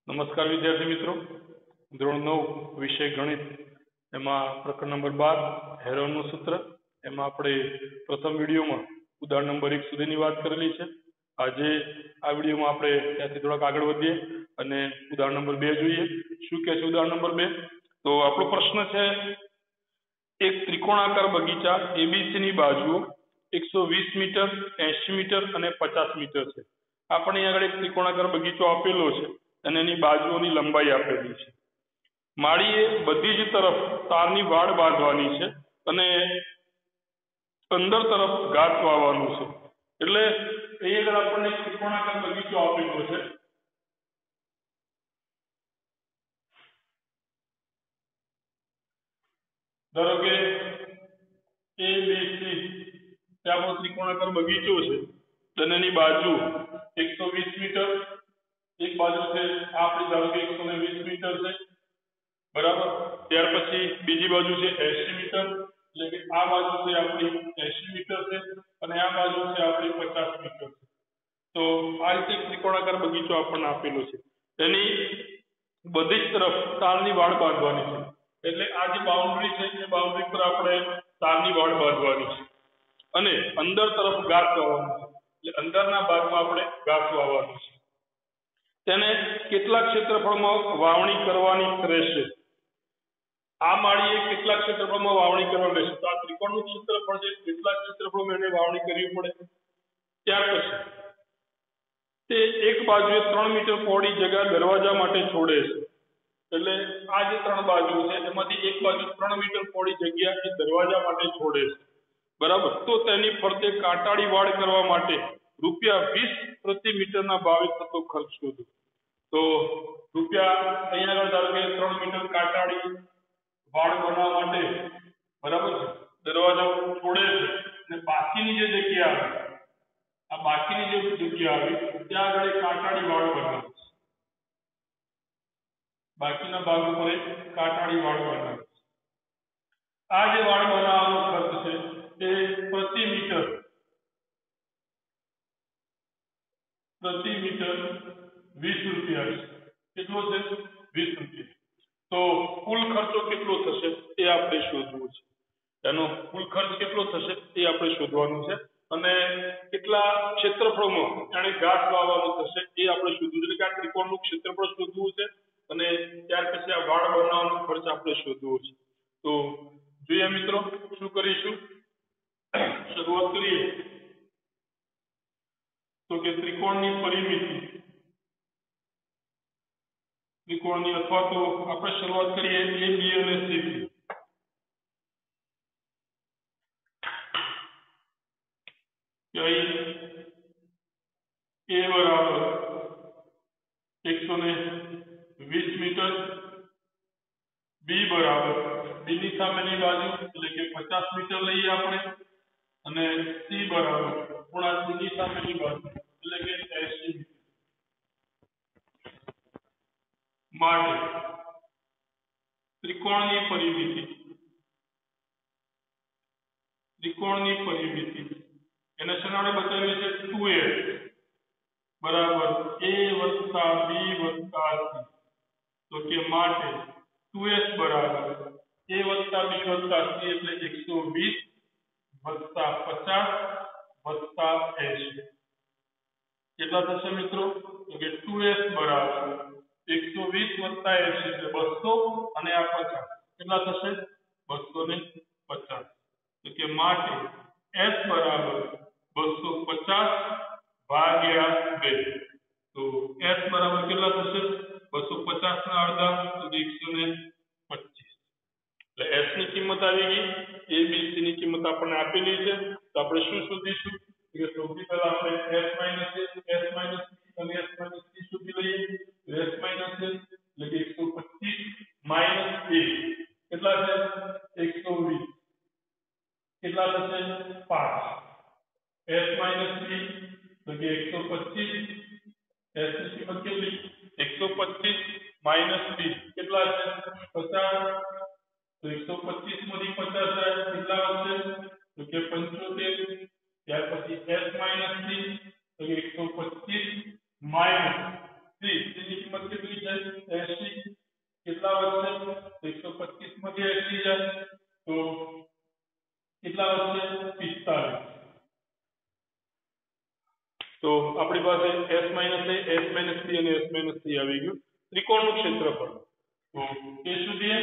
નમસ્કાર વિદ્યાર્થી મિત્રો, ધોરણ 9 વિષય ગણિત એમાં પ્રકરણ નંબર 12 હેરોનનું સૂત્ર એમાં આપણે પ્રથમ વિડીયોમાં ઉદાહરણ નંબર 1 સુધીની વાત કરેલી છે. આજે આ વિડીયોમાં આપણે ત્યાંથી થોડાક આગળ વધીએ અને ઉદાહરણ નંબર 2 જોઈએ. શું કહે છે ઉદાહરણ નંબર 2? તો આપણો પ્રશ્ન છે, એક ત્રિકોણાકાર બગીચા ABC ની બાજુઓ 120 મીટર, 80 મીટર અને 50 મીટર છે. આપણે અહીં આગળ એક ત્રિકોણાકાર બગીચો આપેલો છે અને એની બાજુઓની લંબાઈ આપેલી છે. માળીએ બધી જ તરફ તારની વાડ બાંધવાની છે અને અંદર તરફ ઘાસ વાવવાનું છે. એટલે અહીં આગળ આપણને એક ત્રિકોણાકાર બગીચો આપેલો છે. ધારો કે ABC એ આપણો ત્રિકોણાકાર બગીચો છે અને એની બાજુ 120 મીટર, એક બાજુ છે આપણી ધારો કે 120 મીટર છે, બરાબર. ત્યાર પછી બીજી બાજુ છે 80 મીટર, એટલે કે આ બાજુ છે આપણી 80 મીટર છે અને આ બાજુ છે આપણી 50 મીટર છે. તો આ રીતે ત્રિકોણાકાર બગીચો આપણને આપેલો છે. એની બધી જ તરફ તારની વાડ બાંધવાની છે. એટલે આ જે બાઉન્ડ્રી છે એ બાઉન્ડ્રી પર આપણે તારની વાડ બાંધવાની છે અને અંદર તરફ ઘાસ વાવવાનું છે. એટલે અંદરના ભાગમાં આપણે ઘાસ વાવવાનું છે. તેને કેટલા ક્ષેત્રફળમાં વાવણી કરવાની રહેશે? આ માળીએ કેટલા ક્ષેત્રફળમાં વાવણી કરવાની રહેશે? તો આ ત્રિકોણનું ક્ષેત્રફળ છે, કેટલા ક્ષેત્રફળમાં એને વાવણી કરવી પડે. ત્યાર પછી તે એક બાજુએ 3 મીટર પહોળી જગ્યા દરવાજા માટે છોડે છે. એટલે આ જે 3 બાજુ છે એમાંથી એક બાજુ 3 મીટર પહોળી જગ્યા એ દરવાજા માટે છોડે છે, બરાબર. તો તેની ફરતે કાંટાળી વાડ કરવા માટે ₹20 પ્રતિ મીટરના ભાવે થતો ખર્ચ શોધો. તો રૂપિયા અહીંયા આગળ ધારો કે 3 મીટર કાંટાળી વાડ બનાવવા માટે, બરાબર છે, દરવાજા છોડે છે અને બાકીની જે જગ્યા આવે, આ બાકીની જે જગ્યા આવે ત્યાં આગળ એક કાંટાળી વાડ બનાવે છે. બાકીના ભાગ ઉપર એક કાંટાળી વાડ બનાવે છે. આ જે વાડ બનાવવાનો ખર્ચ છે તે પ્રતિ મીટર ₹20 છે. કેટલો છે? ₹20. તો કુલ ખર્ચો કેટલો થશે એ આપણે શોધવું છે. એનો કુલ ખર્ચ કેટલો થશે એ આપણે શોધવાનું છે અને કેટલા ક્ષેત્રફળમાં એને ઘાસ વાવવાનું થશે એ આપણે શોધવું છે. એટલે કે આ ત્રિકોણનું ક્ષેત્રફળ શોધવું છે અને ત્યાર પછી આ વાડ બનાવવાનો ખર્ચ આપણે શોધવો છે. તો જોઈએ મિત્રો, શું કરીશું? શરૂઆત કરીએ તો કે ત્રિકોણની પરિમિતિ, ત્રિકોણની અથવા તો આપણે શરૂઆત કરીએ A, B અને C થી. A બરાબર 120 મીટર, B બરાબર B ની સામેની બાજુ એટલે કે 50 મીટર લઈએ આપણે અને C બરાબર ખૂણા C ની સામેની બાજુ એટલે કે 80 મીટર. માટે ત્રિકોણની પરિમિતિ એને શેનાડે બતાવી છે? 2a બરાબર A + B + C. તો કે માટે 2s બરાબર A + B + C એટલે 120 + 50 + 80. કેટલા થશે મિત્રો? તો કે 2s બરાબર 120 + 80 એટલે 200 અને આ 50 કેટલા થશે? 250. તો કે માટે s બરાબર 250 ભાગ્યા 2. તો s બરાબર કેટલા થશે? 250 ના અડધા તો 125. એટલે s ની કિંમત આવી ગઈ. A, B, C ની કિંમત આપણને આપેલી છે. તો આપણે શું શોધીશું? કે સૌથી પહેલા આપણે s - a, s - b અને s - c શોધી લઈએ. s - a એટલે કે 125 - a કેટલા છે? 120. કેટલા થશે? 5. s - b એટલે કે 125. s ની કિંમત કેટલી? 125 - b કેટલા છે? 50. તો 125 માંથી 50 જાય કેટલા વધશે? તો કે 75. ત્યાર પછી s - c એટલે કે 125 - 3 ની કિંમત કેટલી છે 80 કેટલા વધશે 125 માંથી 80 જાય તો કેટલા વધશે 45 તો આપણી પાસે s - a s - b અને s - c આવી ગયું ત્રિકોણનું ક્ષેત્રફળ તો એ સુધી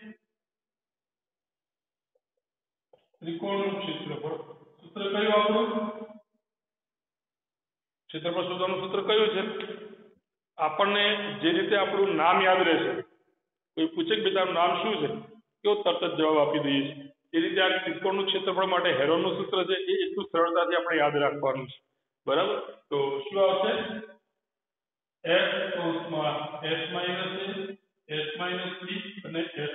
ત્રિકોણનું ક્ષેત્રફળ સૂત્ર કયું આપણું ક્ષેત્રફળ શોધવાનું સૂત્ર કયું છે આપણને જે રીતે આપણું નામ યાદ રહેશે કોઈ પૂછે કે બેટા નામ શું છે કેવો તરત જ જવાબ આપી દઈએ છીએ એ રીતે આ ત્રિકોણનું ક્ષેત્રફળ માટે હેરોનનું સૂત્ર છે એ એટલું સરળતાથી આપણે યાદ રાખવાનું છે બરાબર તો શું આવશે s કૌંસમાં s - a s - b અને s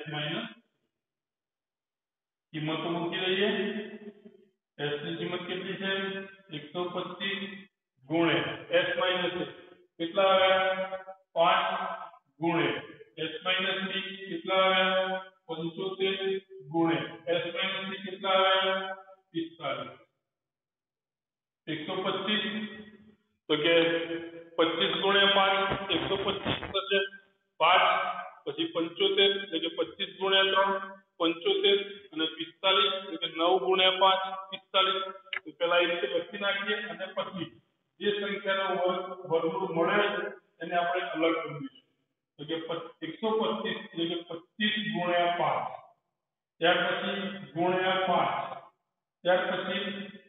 - કિંમતો મૂકી દઈએ s ની કિંમત કેટલી છે 125 ગુણ્યા s - a કેટલા આવ્યા 5 ગુણ્યા s - b કેટલા આવ્યા 75 ગુણ્યા s - c કેટલા આવ્યા 45 125 તો કે 25 ગુણ્યા 5 125 થશે 5 પછી 75 એટલે કે 25 ગુણ્યા 3 75 અને 45 એટલે કે 9 ગુણ્યા 5 45 તો પહેલા એ રીતે લખી નાખીએ અને પછી જે સંખ્યાનો વર્ગમૂળ મળે એને આપણે અલગ કરીશું તો કે 125 એટલે કે 25 ગુણ્યા 5 ત્યાર પછી ગુણ્યા 5 ત્યાર પછી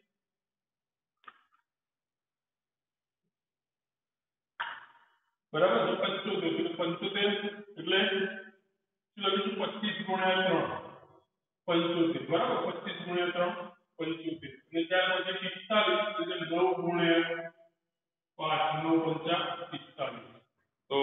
બરાબર 75 એટલે 75 એટલે શું લખીશું 25 ગુણ્યા 3 75 બરાબર 25 ગુણ્યા 3 75 અને ત્યાર પછી 45 એટલે 9 ગુણ્યા 5 9 5 45 તો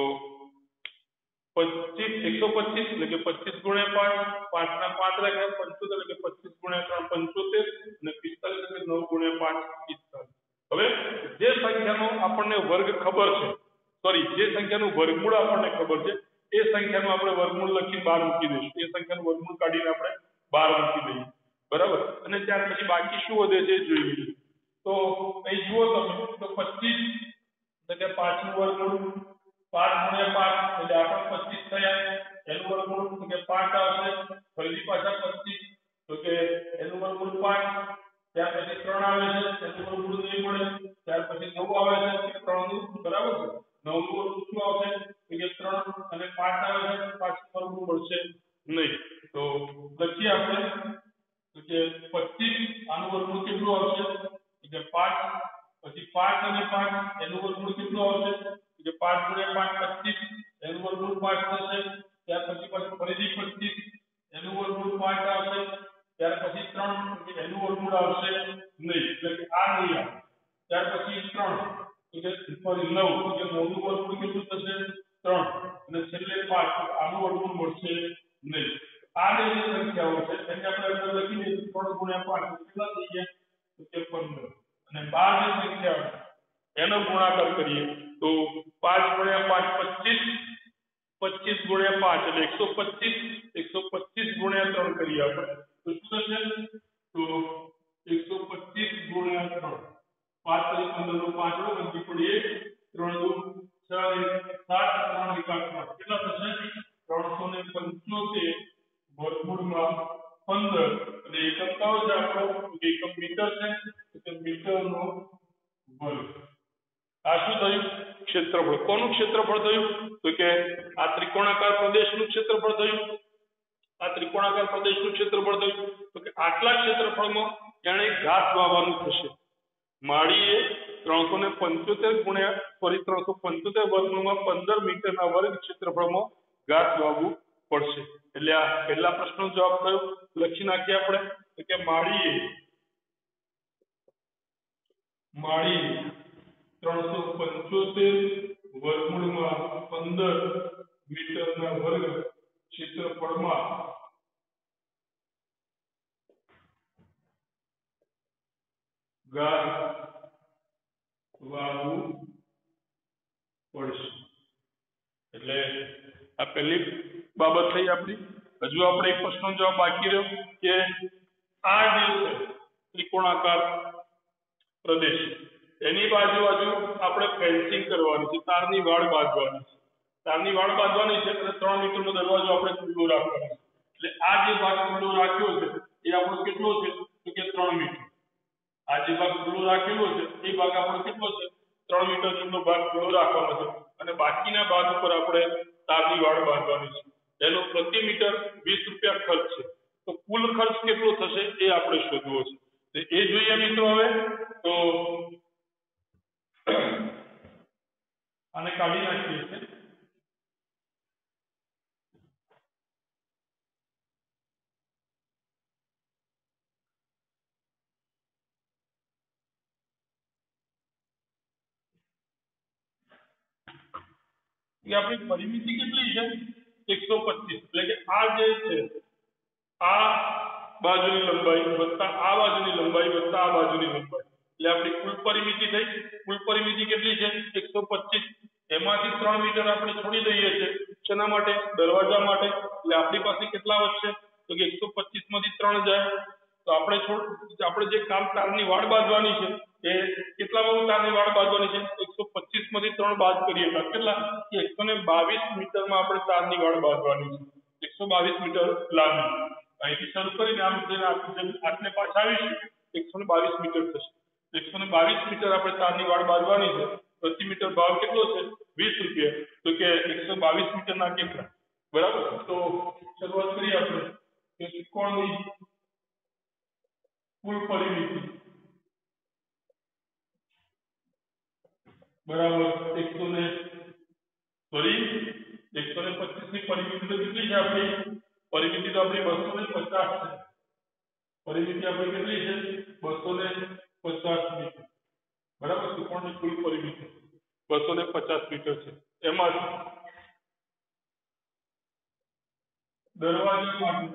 125 એટલે કે 25 ગુણ્યા 5 5 ના 5 રાખ્યા 75 એટલે કે 25 ગુણ્યા 3 75 અને 45 એટલે 9 ગુણ્યા 5 45 હવે જે સંખ્યાનો આપણને વર્ગ ખબર છે સોરી જે સંખ્યાનું વર્ગમૂળ આપણને ખબર છે એ સંખ્યાનું આપણે વર્ગમૂળ લખી બહાર મૂકી દઈશું એ સંખ્યાનું વર્ગમૂળ કાઢીને આપણે બહાર મૂકી દઈએ બરાબર અને ત્યાર પછી બાકી શું વધે છે એ જોઈ લઈએ તો અહીં જુઓ તમે તો 25 એટલે કે 5 નું વર્ગમૂળ 5 ગુણ્યા 5 એટલે આપણે 25 થયા એનું વર્ગમૂળ તો કે 5 આવશે ફરીથી પાછા 25 તો કે એનું વર્ગમૂળ 5 ત્યાર પછી 3 આવે છે એનું વર્ગમૂળ નહીં મળે ત્યાર પછી 9 આવે છે 3 નું બરાબર છે 9 નું વર્ગમૂળ શું આવશે તો કે 3 અને 5 આવે છે 5 નું વર્ગમૂળ મળશે નહીં તો લખીએ આપણે તો કે 25 આનું વર્ગમૂળ કેટલું આવશે તો કે 5 પછી 5 અને 5 એનું વર્ગમૂળ કેટલું આવશે કે 5 ગુણ્યા 5 25 એનું વર્ગમૂળ 5 થશે ત્યાર પછી ફરીથી 25 એનું વર્ગમૂળ 5 આવશે ત્યાર પછી 3 કે એનું વર્ગમૂળ આવશે નહીં એટલે કે આ નહીં આવે ત્યાર પછી 3 કે ફરી 9 કે 9 નું વર્ગમૂળ કેટલું થશે 3 અને છેલ્લે 5 આનું વર્ગમૂળ મળશે નહીં આ જે સંખ્યાઓ છે એને આપણે અંદર લખી દઈએ 3 ગુણ્યા 5 કેટલા થઈ ગયા તો કે 15 અને 12 જે સંખ્યાઓ એનો ગુણાકાર કરીએ તો 5 ગુણ્યા 5 25 25 ગુણ્યા 5 એટલે 125 ગુણ્યા 3 કરીએ આપણે તો શું થશે તો 125 ગુણ્યા 3 5 તરી 15 નો 5 નો વધી પડીએ 3 દુ 6 7 3 એકા 3 કેટલા થશે 375 વર્ગમૂળમાં 15 અને એકમ કયો છે આપણો એકમ મીટર છે તો મીટરનો વર્ગ આ શું થયું ક્ષેત્રફળ કોનું ક્ષેત્રફળ થયું તો કે આ ત્રિકોણાકાર પ્રદેશનું ક્ષેત્રફળ થયું આ ત્રિકોણાકાર પ્રદેશનું ક્ષેત્રફળ થયું તો કે આટલા ક્ષેત્રફળમાં જાણે ઘાસ વાવવાનું થશે માળીએ 375 ગુણ્યા ફરી 375 વર્ગમૂળમાં 15 મીટરના વર્ગ ક્ષેત્રફળમાં ઘાસ વાવવું પડશે એટલે આ પહેલા પ્રશ્નનો જવાબ થયો લખી નાખીએ આપણે તો કે માળીએ 375 વર્ગમૂળમાં 15 મીટરના વર્ગ ક્ષેત્રફળમાં ઘાસ વાવવું પડશે એટલે આ પહેલી બાબત થઈ આપણી હજુ આપણે એક પ્રશ્નનો જવાબ બાકી રહ્યો કે આ જે છે ત્રિકોણાકાર પ્રદેશ એની બાજુ આપણે ફેન્સિંગ કરવાની છે તારની વાડ બાંધવાની છે તારની વાડ બાંધવાની છે અને 3 મીટરનો દરવાજો આપણે ખુલ્લો રાખવાનો છે. એટલે આ જે ભાગ ખુલ્લો રાખ્યો છે એ આપણો કેટલો છે તો કે 3 મીટર. આ જે ભાગ ખુલ્લો રાખેલો છે એ ભાગ આપણો કેટલો છે 3 મીટર જેટલો ભાગ ખુલ્લો રાખવાનો છે અને બાકીના ભાગ ઉપર આપણે તારની વાડ બાંધવાની છે. એનો પ્રતિ મીટર 20 રૂપિયા ખર્ચ છે. તો કુલ ખર્ચ કેટલો થશે એ આપણે શોધવો છે. તો એ જોઈએ મિત્રો. હવે તો આને કાઢી નાખીએ છીએ. આપણી પરિમિતિ કેટલી છે 125. એટલે કે આ જે છે આ બાજુની લંબાઈ વત્તા આ બાજુની લંબાઈ વત્તા આ બાજુની લંબાઈ એટલે આપણી કુલ પરિમિતિ થઈ. કુલ પરિમિતિ કેટલી છે 125. એમાંથી 3 મીટર આપણે છોડી દઈએ છીએ. શેના માટે? દરવાજા માટે. એટલે આપણી પાસે કેટલા વધશે તો કે 125 માંથી 3 જાય તો આપણે જે કામ તારની વાડ બાંધવાની છે એ કેટલામાં તારની વાડ બાંધવાની છે 125 માંથી 3 બાદ કરીએ તો કેટલા કે 122 મીટરમાં આપણે તારની વાડ બાંધવાની છે. 122 મીટર લાંબી. અહીંથી શરૂ કરીને આમ આટલે પાછા આવીશું 122 મીટર થશે. 122 મીટર આપણે તારની વાડ બાંધવાની છે. પ્રતિ મીટર ભાવ કેટલો છે 20 રૂપિયા. તો કે 122 મીટરના કેટલા? બરાબર. તો શરૂઆત કરીએ આપણે કે ત્રિકોણની કુલ પરિમિતિ બરાબર 125 ની પરિમિતિ તો કેટલી છે આપણી? પરિમિતિ તો આપણી 250 છે. પરિમિતિ આપણી કેટલી છે 250 મીટર. બરાબર. ત્રિકોણની કુલ પરિમિતિ 250 મીટર છે. એમાં દરવાજા માટે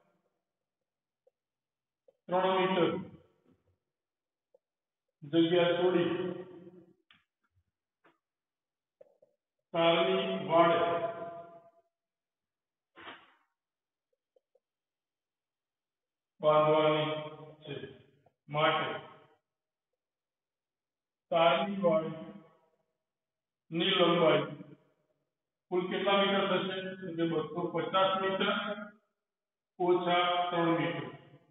3 મીટર જગ્યા છોડી તારની વાડ બાંધવાની છે માટે તારની વાડની લંબાઈ કુલ કેટલા મીટર થશે તો કે 250 મીટર ઓછા 3 મીટર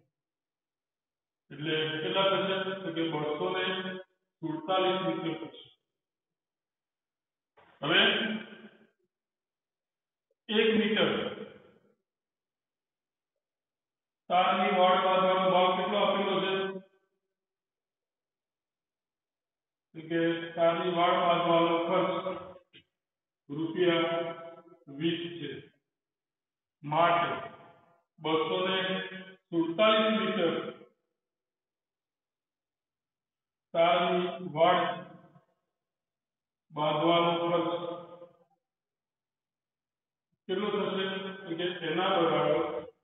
એટલે કેટલા થશે તો કે 247 મીટર થશે. હવે 1 મીટર તારની વાડ બાંધવાનો ભાવ કેટલો આપેલો છે કે તારની વાડ બાંધવાનો ખર્ચ ₹20 છે. માટે 247 મીટર તારની વાડ બાંધવાનો ખર્ચ કેટલો થશે કે એના બરાબર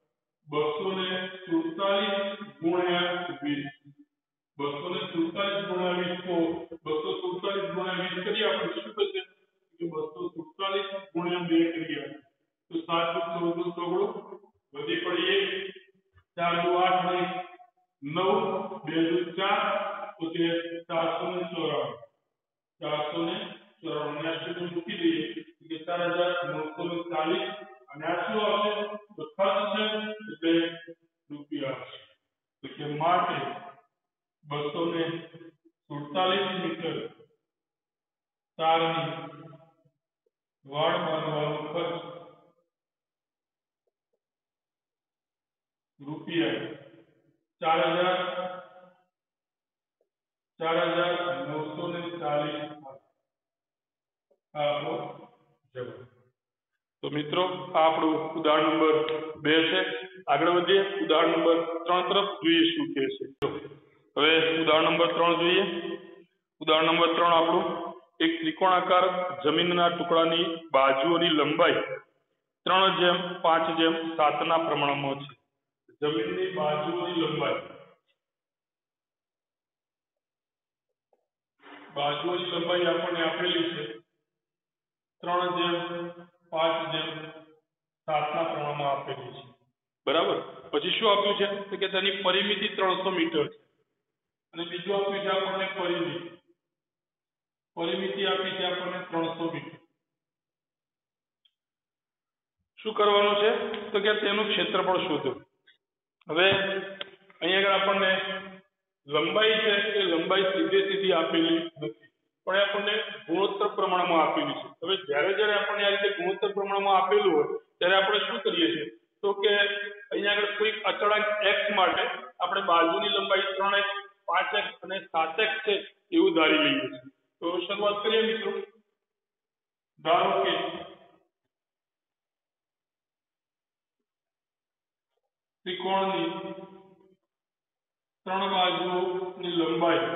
247 ગુણ્યા 20. 247 ગુણ્યા 20 તો 247 ગુણ્યા 20 કરીએ આપણે શું થશે કે 247 ગુણ્યા 2 કરીએ તો 7 14 16 વધી પડી 1 4 8 9 2 4 તો કે 494 494 મૂકી દઈએ કે 4940 અને આ શું આવશે તો ખર્ચ છે એટલે રૂપિયા આવશે. તો કે માટે 247 મીટર તારની વાડ બાંધવાનો ખર્ચ ₹4940. તો મિત્રો આ આપણું ઉદાહરણ નંબર 2 છે. આગળ વધીએ ઉદાહરણ નંબર 3 તરફ જોઈએ શું કહે છે. હવે ઉદાહરણ નંબર 3 જોઈએ. ઉદાહરણ નંબર 3 આપણું એક ત્રિકોણાકાર જમીનના ટુકડાની બાજુઓની લંબાઈ 3:5:7 પ્રમાણમાં છે. જમીનની બાજુઓની લંબાઈ આપણને આપેલી છે 3:5:7 પ્રમાણમાં આપેલી છે. બરાબર. પછી શું આપ્યું છે તો કે તેની પરિમિતિ 300 મીટર છે અને બીજું આપ્યું છે આપણને પરિમિતિ આપી છે આપણને 300 મીટર. શું કરવાનું છે તો કે તેનું ક્ષેત્રફળ શોધો હવે અહીંયા આગળ આપણને લંબાઈ છે એ લંબાઈ સીધી આપેલી નથી પણ આપણને ગુણોત્તર પ્રમાણમાં આપેલી છે હવે જ્યારે જ્યારે આપણને આ રીતે ગુણોત્તર પ્રમાણમાં આપેલું હોય ત્યારે આપણે શું કરીએ છીએ તો કે અહીંયા આગળ કોઈ અચળાંક x માટે આપણે બાજુની લંબાઈ 3x 5x અને 7x છે એવું ધારી લઈએ છીએ તો શરૂઆત કરીએ મિત્રો ધારો કે ત્રિકોણની 3 બાજુઓની લંબાઈ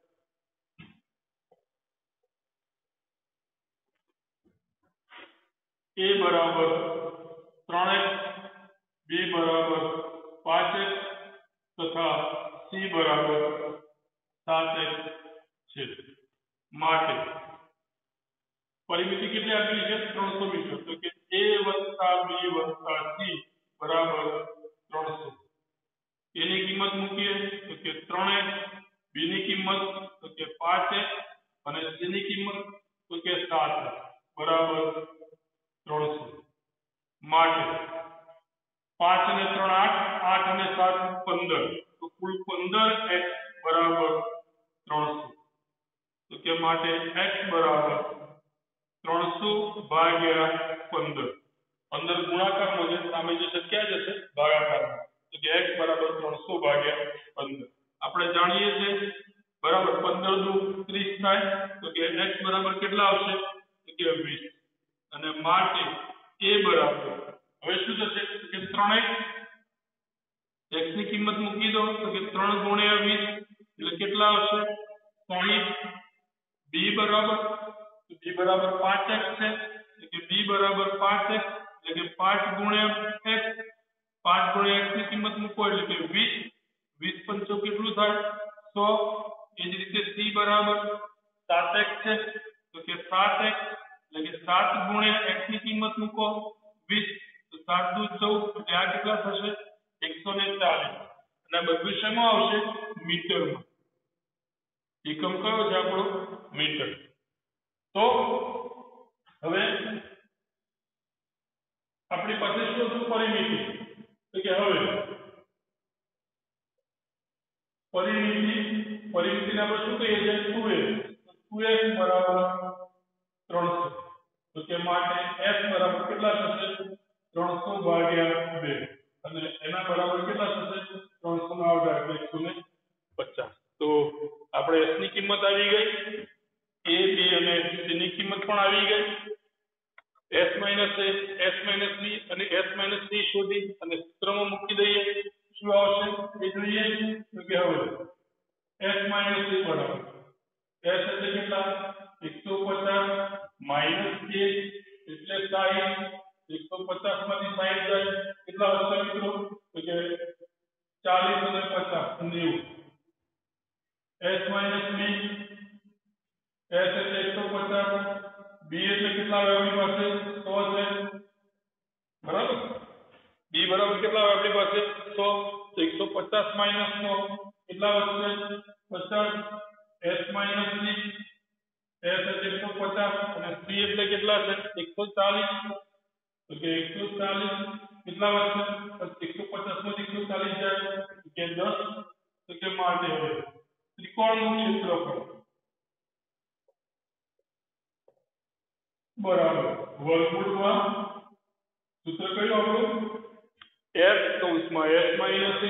a બરાબર 3x b બરાબર 5x તથા c બરાબર 7x છે માટે પરિમિતિ કેટલી આપેલી છે 300 મીટર તો કે a + b + c બરાબર 300 a ની કિંમત મૂકીએ તો કે 3x b ની કિંમત તો કે 5x અને c ની કિંમત તો કે 7x બરાબર 300 માટે 5 અને 3 8 8 અને 7 15 તો કુલ 15x બરાબર 300 તો કે માટે x બરાબર 300 ભાગ્યા 15 અંદર ગુણાકારમાં છે સામે જશે ક્યાં જશે ભાગાકારમાં તો કે x બરાબર 300 ભાગ્યા 15 આપણે જાણીએ છીએ બરાબર 15 દુ 30 થાય તો કે x બરાબર કેટલા આવશે તો કે 20 અને માટે a બરાબર હવે શું થશે કે 3x x ની કિંમત મૂકી દો તો કે 3 * 20 એટલે કેટલા આવશે 60 b બરાબર તો b બરાબર 5x છે એટલે કે b બરાબર 5x એટલે કે 5 * x 5 * x ની કિંમત મૂકો એટલે કે 20 20 પંચો કેટલું થાય 100 એ જ રીતે c બરાબર 7x છે તો કે 7x એટલે કે 7 * x ની કિંમત મૂકો 20 તો 7 દુ 14 એટલે આ કેટલા થશે 140 અને આ બધું શેમાં આવશે મીટરમાં એકમ કયો છે આપણો મીટર તો હવે આપણી પાસે શું હતું પરિમિતિ તો કે હવે પરિમિતિને આપણે શું કહીએ છીએ 2x બરાબર 300 તો કે માટે s બરાબર કેટલા થશે 300 ભાગ્યા 2 અને એના બરાબર કેટલા થશે 300 ના આવતા એટલે 150 તો આપણે s ની કિંમત આવી ગઈ a b અને c ની કિંમત પણ આવી ગઈ s - a s - b અને s - c શોધી અને સૂત્રમાં મૂકી દઈએ શું આવશે એ જોઈએ તો કે હવે s - a બરાબર s એટલે કેટલા 150 - 1 એટલે 60 150 માંથી 60 જાય કેટલા વધશે મિત્રો તો કે 40 અને 50 90 s - b s એટલે 150 b એટલે કેટલા આવે આપણી પાસે 100 છે બરાબર b બરાબર કેટલા આવે આપણી પાસે 100 તો 150 - 100 કેટલા વધશે 50 s - c s એટલે 150 અને c એટલે કેટલા છે 140 તો કે 140 કેટલા વધશે 150 માંથી 140 જાય તો કે 10 તો કે માટે હવે ત્રિકોણનું ક્ષેત્રફળ બરાબર વર્ગમૂળમાં સૂત્ર કયું આપણું s કૌંસમાં s - a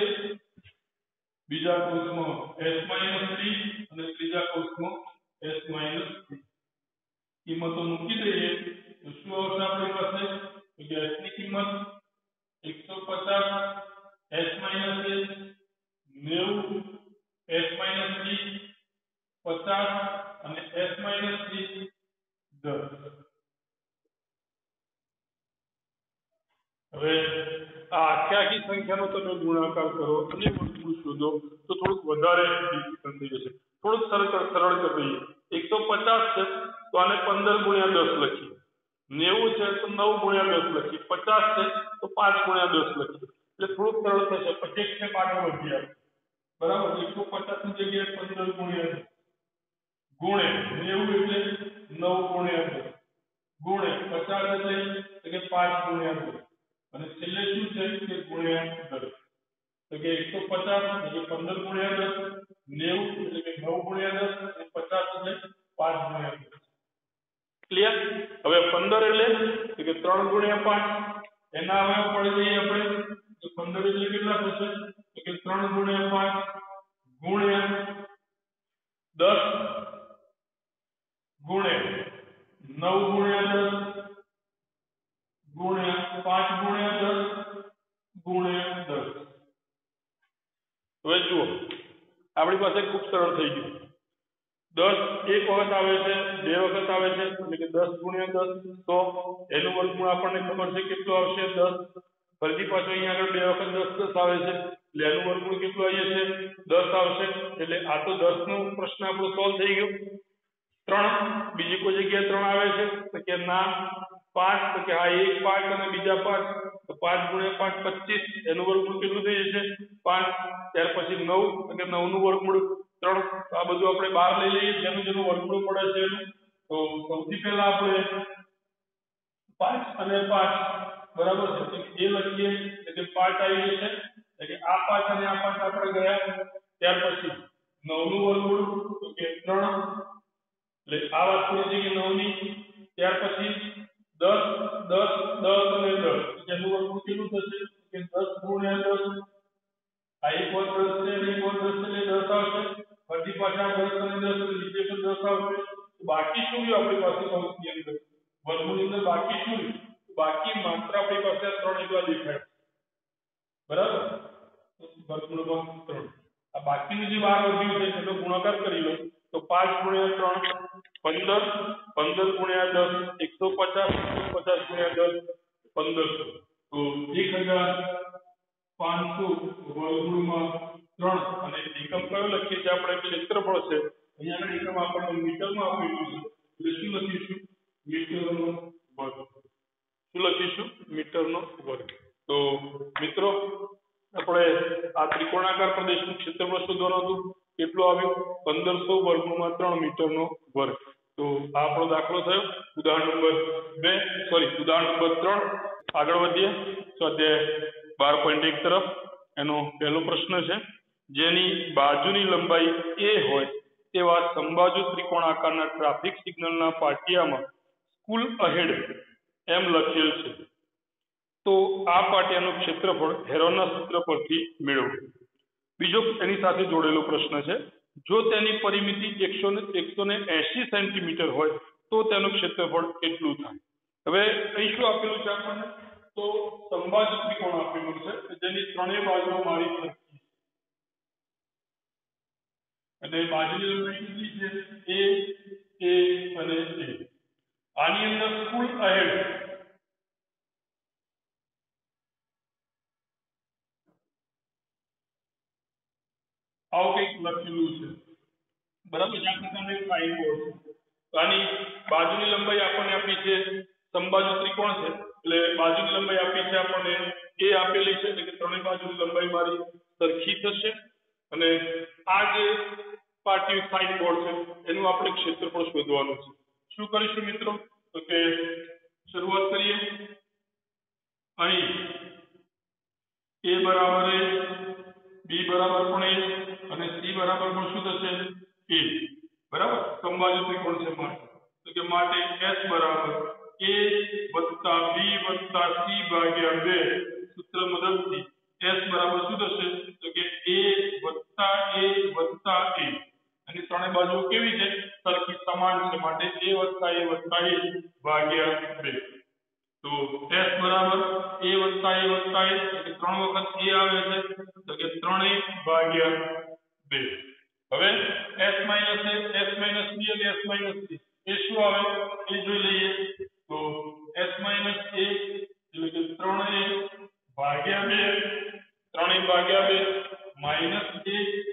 બીજા કૌંસમાં s - b અને ત્રીજા કૌંસમાં s - c કિંમતો મૂકી દઈએ તો શું આવશે આપણી પાસે તો કે s ની કિંમત 150 s - a 90 s - b 50 અને s - c 10 હવે આ આખી સંખ્યાનો તમે ગુણાકાર કરો અને વર્ગમૂળ શોધો તો થોડુંક વધારે ડિફિકલ્ટ થઈ જશે થોડુંક સરળ કરી દઈએ 150 છે તો આને 15 * 10 લખીએ 90 છે તો 9 * 10 લખીએ 50 છે તો 5 * 10 લખીએ એટલે થોડુંક સરળ થશે પછી એક સ્ટેપ આગળ વધીએ બરાબર 150 ની જગ્યાએ 15 * 10 ગુણે 90 એટલે 9 * 10 ગુણે 50 એટલે કે 5 * 10 અને છેલ્લે શું છે કે ગુણ્યા 10 તો કે 150 એટલે કે 15 ગુણ્યા 10 90 એટલે કે 9 ગુણ્યા 10 અને 50 એટલે 5 ગુણ્યા 10 ક્લિયર હવે 15 એટલે તો કે 3 ગુણ્યા 5 એના હવે પડી જઈએ આપણે તો 15 એટલે કેટલા થશે તો કે 3 ગુણ્યા 5 ગુણ્યા 10 ગુણ્યા 9 ગુણ્યા 10 ગુણ્યા 5 ગુણ્યા 10 ગુણ્યા 10 હવે જુઓ આપણી પાસે ખૂબ સરળ થઈ ગયું 10 એક વખત આવે છે બે વખત આવે છે એટલે કે 10 ગુણ્યા 10 100 એનું વર્ગમૂળ આપણને ખબર છે કેટલું આવશે 10 ફરીથી પાછો અહીંયા આગળ બે વખત 10 10 આવે છે એટલે એનું વર્ગમૂળ કેટલું આવે છે 10 આવશે એટલે આ તો 10 નો પ્રશ્ન આપણો સોલ્વ થઈ ગયો 3 બીજી કોઈ જગ્યાએ 3 આવે છે તો કે ના 5 તો કે આ એક 5 અને બીજા 5 તો 5 ગુણ્યા 5 25 એનું વર્ગમૂળ કેટલું થઈ જશે 5 ત્યાર પછી 9 તો કે 9 નું વર્ગમૂળ 3 તો આ બધું આપણે બહાર લઈ લઈએ જેનું વર્ગમૂળ પડે છે એનું તો સૌથી પહેલા આપણે 5 અને 5 બરાબર છે તો એ લખીએ એટલે 5 આવી જશે એટલે આ 5 અને આ 5 આપણે ગયા ત્યાર પછી 9 નું વર્ગમૂળ તો કે 3 એટલે આ વાત પૂરી થઈ ગઈ 9 ની ત્યાર પછી 10 10 10 અને 10 જેનું વર્ગમૂળ કેટલું થશે કે 10 ગુણ્યા 10 આ એક વાર 10 છે અને એક વાર 10 એટલે 10 આવશે પછી પાછા 10 અને 10 એટલે નીચે પણ 10 આવશે તો બાકી શું રહ્યું આપણી પાસે કૌંસની અંદર વર્ગમૂળની અંદર બાકી શું રહ્યું બાકી માત્ર આપણી પાસે 3 એકલા દેખાય બરાબર વર્ગમૂળમાં 3 આ બાકીનું જે બહાર વધ્યું છે એનો ગુણાકાર કરી લો તો 5 ગુણ્યા 3 15 ગુણ્યા 10 150 150 ગુણ્યા 10 1500 તો 1500 વર્ગમૂળમાં 3 અને એકમ કયો લખીએ છીએ આપણે ક્ષેત્રફળ છે અહીંયા આગળ એકમ આપણને મીટરમાં આપેલું છે એટલે શું લખીશું મીટરનો વર્ગ શું લખીશું મીટરનો વર્ગ તો મિત્રો આપણે આ ત્રિકોણાકાર પ્રદેશનું ક્ષેત્રફળ શોધવાનું હતું કેટલું આવ્યું 1500 વર્ગમૂળમાં 3 મીટરનો વર્ગ તો આ આપણો દાખલો થયો ઉદાહરણ નંબર 3 આગળ વધીએ સ્વાધ્યાય 12.1 તરફ એનો પહેલો પ્રશ્ન છે જેની બાજુની લંબાઈ a હોય તેવા સમબાજુ ત્રિકોણાકારના ટ્રાફિક સિગ્નલના પાટિયામાં સ્કૂલ અહેડ એમ લખેલ છે તો આ પાટિયાનું ક્ષેત્રફળ હેરોનના સૂત્ર પરથી મેળવો બીજો એની સાથે જોડેલો પ્રશ્ન છે જો તેની પરિમિતિ 180 સેન્ટીમીટર હોય તો તેનું ક્ષેત્રફળ કેટલું થાય હવે અહીં શું આપેલું છે આપણને તો સમબાજુ ત્રિકોણ આપેલું છે જેની ત્રણેય બાજુઓ મારી સરખી અને બાજુની લંબાઈ કેટલી છે a અને a આની અંદર કુલ અહેડ આવું કંઈક લખેલું છે બરાબર છે આ પ્રકારનો એક સાઈન બોર્ડ છે આની બાજુની લંબાઈ આપણને આપી છે સમબાજુ ત્રિકોણ છે એટલે બાજુની લંબાઈ આપી છે આપણને a આપેલી છે એટલે કે ત્રણેય બાજુની લંબાઈ મારી સરખી થશે અને આ જે પાર્ટી સાઈન બોર્ડ છે એનું આપણે ક્ષેત્રફળ શોધવાનું છે શું કરીશું મિત્રો તો કે શરૂઆત કરીએ અહીં a બરાબર a b બરાબર પણ a અને c બરાબર પણ શું થશે a બરાબર સમબાજુ ત્રિકોણ છે માટે તો કે માટે s બરાબર a વત્તા b વત્તા c ભાગ્યા 2 સૂત્ર મદદથી s બરાબર શું થશે તો કે a વત્તા a વત્તા a અને ત્રણેય બાજુઓ કેવી છે સરખી સમાન છે માટે a વત્તા a વત્તા a ભાગ્યા 2 તો s બરાબર a વત્તા a વત્તા a એટલે 3 વખત a આવે છે તો કે 3a ભાગ્યા 2 હવે s minus a s minus b અને s માઈનસ c એ શું આવે એ જોઈ લઈએ તો s માઈનસ a એટલે કે 3a ભાગ્યા 2 3a ભાગ્યા 2 માઈનસ a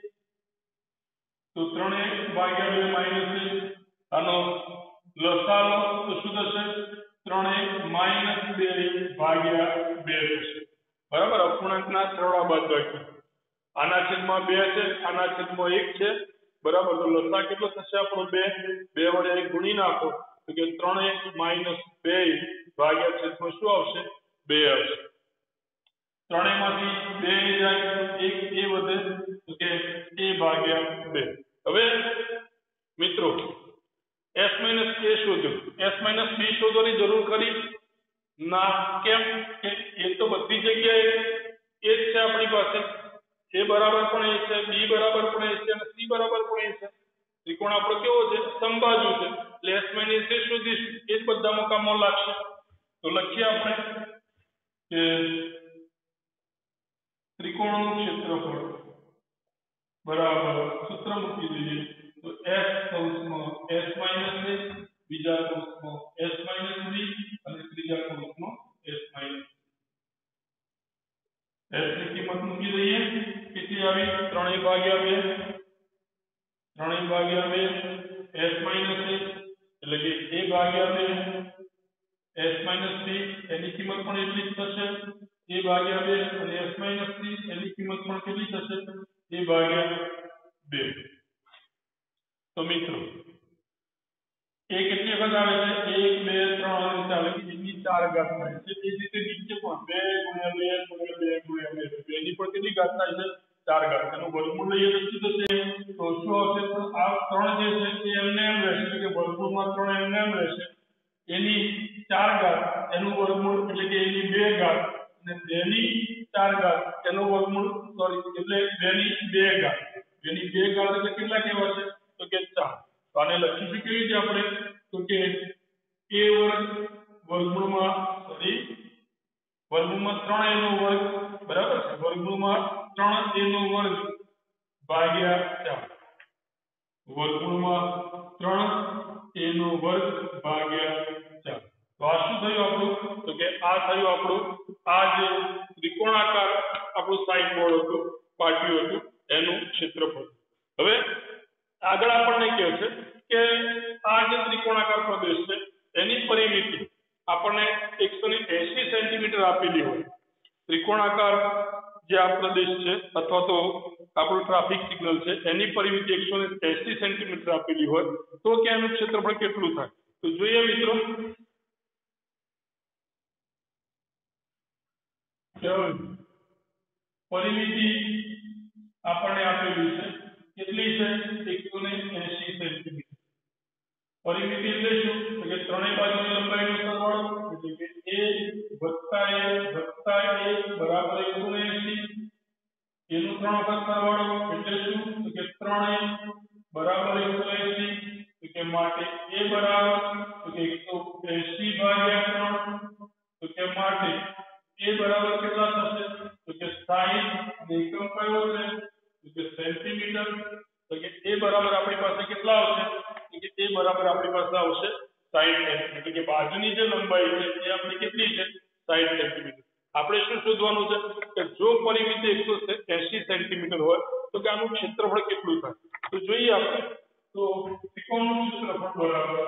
તો 3a ભાગ્યા 2 માઈનસ a આનો લસા લો તો શું થશે 3a માઈનસ 2 ભાગ્યા 2 થશે બરાબર અપૂર્ણાંકના સરવાળા બાદબાકી આના છેદમાં 2 છે આના છેદમાં 1 છે બરાબર તો લસા કેટલો થશે આપણો 2 વડે 1 ગુણી નાખો તો કે 3a માઈનસ 2 ભાગ્યા છેદમાં શું આવશે 2 આવશે ત્રણેયમાંથી 2 જાય તો 1 a વધે તો કે a ભાગ્યા 2. હવે મિત્રો s - a શોધો. s - b શોધવાની જરૂર ખરી? ના. કેમ? કે એ તો બધી જગ્યાએ એ જ છે આપણી પાસે. a બરાબર પણ એ છે, b બરાબર પણ એ છે અને c બરાબર પણ એ છે. ત્રિકોણ આપણો કેવો છે? સમબાજુ છે. એટલે s - a શોધીશું, એ જ બધામાં કામમાં લાગશે. તો લખીએ આપણે કે ત્રિકોણનું ક્ષેત્રફળ બરાબર સૂત્ર મૂકી દઈએ તો s કૌંસમાં s - a, બીજા કૌંસમાં s - b અને ત્રીજા કૌંસમાં s - s ની કિંમત મૂકી દઈએ. કેટલી આવી? 3/2. 3/2 s - a એટલે કે a ભાગ્યા 2 s - b એની કિંમત પણ એટલી જ થશે. a ભાગ્યા 2 અને s - c એની કિંમત પણ કેટલી થશે? a ભાગ્યા 2. તો મિત્રો એ કેટલી વખત આવે છે? 1 2 3 અને 4 એની 4 ઘાત થાય છે. એ જ રીતે નીચે પણ 2 × 2 × 2 × 2 એની પણ કેટલી ઘાત થાય છે? 4 ઘાત. એનું વર્ગમૂળ લઈએ તો શું થશે? તો શું આવશે? તો આ 3 જે છે એ એમને એમ રહેશે કે વર્ગમૂળમાં 3 એમને એમ રહેશે. એની 4 ઘાત એનું વર્ગમૂળ એટલે કે એની 2 ઘાત અને 2 ની 4 ઘાત એનું વર્ગમૂળ સોરી એટલે 2 ની 2 ઘાત. 2 ની 2 ઘાત એટલે કેટલા કહેવાય છે? તો કે 4. તો આને લખીશું કેવી રીતે આપણે? તો કે a વર્ગ વર્ગમૂળમાં સોરી વર્ગમૂળમાં 3a નો વર્ગ બરાબર છે. વર્ગમૂળમાં 3a નો વર્ગ ભાગ્યા 4. વર્ગમૂળમાં 3a નો વર્ગ ભાગ્યા 4. તો આ શું થયું આપણું? તો કે આ થયું આપણું આ જે ત્રિકોણાકાર આપણું સાઈડ બોર્ડ હતું, પાટિયું હતું એનું ક્ષેત્રફળ. હવે આગળ આપણને કહે છે કે આ જે ત્રિકોણાકાર પ્રદેશ છે એની પરિમિતિ આપણને 180 સેન્ટીમીટર આપેલી હોય. ત્રિકોણાકાર જે આ પ્રદેશ છે અથવા તો આપણું ટ્રાફિક સિગ્નલ છે એની પરિમિતિ 180 સેન્ટીમીટર આપેલી હોય તો કે એનું ક્ષેત્રફળ કેટલું થાય? તો જોઈએ મિત્રો. પરિમિતિ આપણને આપેલી છે. કેટલી છે? 180 સેન્ટીમીટર. પરિમિતિ એટલે શું? તો કે ત્રણેય બાજુની લંબાઈનો સરવાળો એટલે કે a + a + a બરાબર 180. એનું 3 વખત સરવાળો એટલે શું? તો કે 3a બરાબર 180. તો કે માટે a બરાબર તો કે 180/3. તો કે માટે a બરાબર કેટલા થશે? તો કે 60 અને એકમ કયો છે? તો કે સેન્ટીમીટર. તો કે a બરાબર આપણી પાસે કેટલા આવશે? તો કે a બરાબર આપણી પાસે આવશે 60 સેન્ટીમીટર. એટલે કે બાજુની જે લંબાઈ છે એ આપણી કેટલી છે? 60 સેન્ટીમીટર. આપણે શું શોધવાનું છે? કે જો પરિમિતિ 180 સેન્ટીમીટર હોય તો કે આનું ક્ષેત્રફળ કેટલું થાય? તો જોઈએ આપણે. તો ત્રિકોણનું ક્ષેત્રફળ બરાબર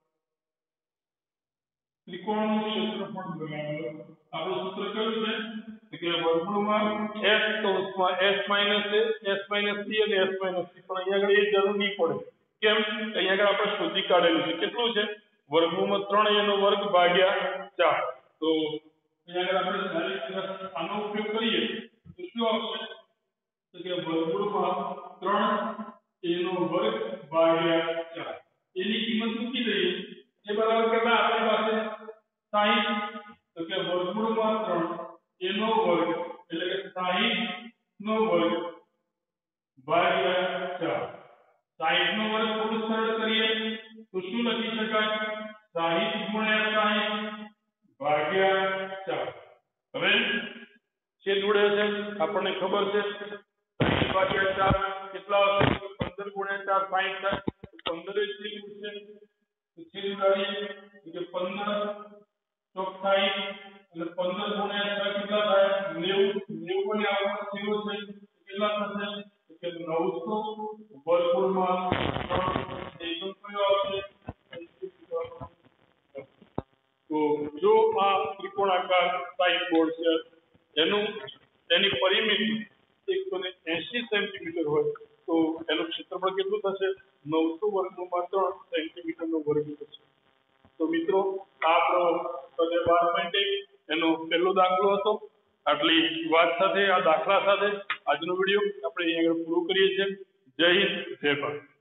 આપણું સૂત્ર કયું છે? તો કે વર્ગમૂળમાં s કૌંસમાં s - a s - c અને s - c. પણ અહીંયા આગળ એ જરૂર નહીં પડે. કેમ? અહીંયા આગળ આપણે શોધી કાઢેલું છે. કેટલું છે? વર્ગમૂળમાં 3a નો વર્ગ ભાગ્યા 4. તો અહીંયા આગળ આપણે આનો ઉપયોગ કરીએ તો શું આવશે? તો કે વર્ગમૂળમાં 3a નો વર્ગ ભાગ્યા 4. એની કિંમત મૂકી દઈએ. એ બરાબર કેટલા આપણી પાસે? 60. તો કે વર્ગમૂળમાં 3a નો વર્ગ એટલે કે 60 નો વર્ગ ભાગ્યા 4. 60 નો વર્ગ થોડું સરળ કરીએ તો શું લખી શકાય? 60 × 60 ભાગ્યા 4. હવે છેદ ઉડે છે આપણને ખબર છે 60 ભાગ્યા 4 કેટલા આવશે? 15 × 4 60 થાય. 15 છેદ ઉડશે તો છેદ ઉડાડીએ તો 15 ચોક 60 એટલે 15 × 6 કેટલા થાય? 90. 90 ને આવવાનો છેદો છે કેટલા થશે? તો કે 900 વર્ગમૂળમાં 3 એકમ કયો આવશે? તો જો આ ત્રિકોણાકાર સાઈડ બોર્ડ છે એની પરિમિતિ 180 સેન્ટીમીટર હોય તો એનું ક્ષેત્રફળ કેટલું થશે? 900 વર્ગમૂળમાં 3 સેન્ટીમીટરનો વર્ગ થશે. તો મિત્રો આ આપણો સ્વાધ્યાય 12.1 એનો પહેલો દાખલો હતો. આટલી વાત સાથે આ દાખલા સાથે આજનો વિડીયો આપણે અહીંયા આગળ પૂરો કરીએ છીએ. જય હિન્દ, જય ભારત.